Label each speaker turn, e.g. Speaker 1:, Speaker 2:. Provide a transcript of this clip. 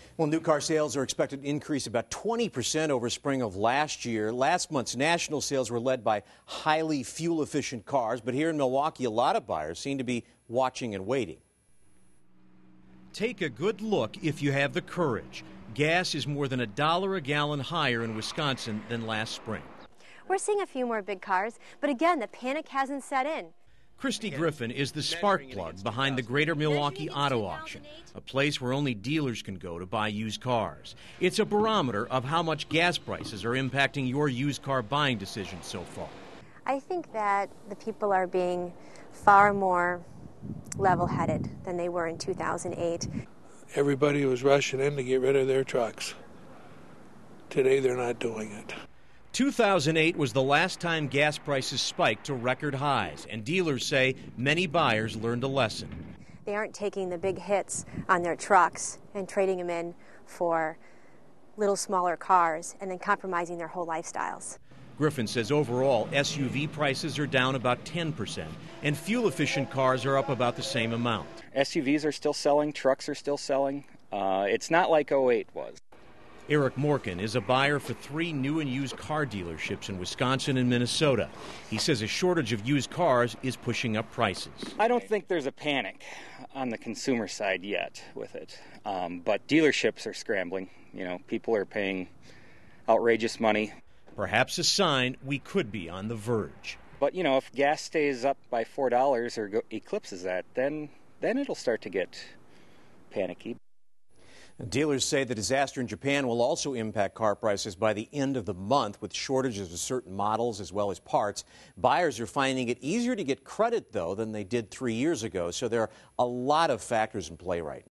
Speaker 1: Well, new car sales are expected to increase about 20% over spring of last year. Last month's national sales were led by highly fuel-efficient cars, but here in Milwaukee, a lot of buyers seem to be watching and waiting.
Speaker 2: Take a good look if you have the courage. Gas is more than $1 a gallon higher in Wisconsin than last spring.
Speaker 3: We're seeing a few more big cars, but again, the panic hasn't set in.
Speaker 2: Christy Griffin is the spark plug behind the Greater Milwaukee Auto Auction, a place where only dealers can go to buy used cars. It's a barometer of how much gas prices are impacting your used car buying decisions so far.
Speaker 3: I think that the people are being far more level-headed than they were in 2008.
Speaker 4: Everybody was rushing in to get rid of their trucks. Today they're not doing it.
Speaker 2: 2008 was the last time gas prices spiked to record highs, and dealers say many buyers learned a lesson.
Speaker 3: They aren't taking the big hits on their trucks and trading them in for little smaller cars and then compromising their whole lifestyles.
Speaker 2: Griffin says overall SUV prices are down about 10%, and fuel-efficient cars are up about the same amount.
Speaker 5: SUVs are still selling, trucks are still selling. It's not like '08 was.
Speaker 2: Eric Morkin is a buyer for 3 new and used car dealerships in Wisconsin and Minnesota. He says a shortage of used cars is pushing up prices.
Speaker 5: I don't think there's a panic on the consumer side yet with it, but dealerships are scrambling. You know, people are paying outrageous money.
Speaker 2: Perhaps a sign we could be on the verge.
Speaker 5: But, you know, if gas stays up by $4 or eclipses that, then it'll start to get panicky.
Speaker 1: Dealers say the disaster in Japan will also impact car prices by the end of the month, with shortages of certain models as well as parts. Buyers are finding it easier to get credit, though, than they did 3 years ago, so there are a lot of factors in play right now.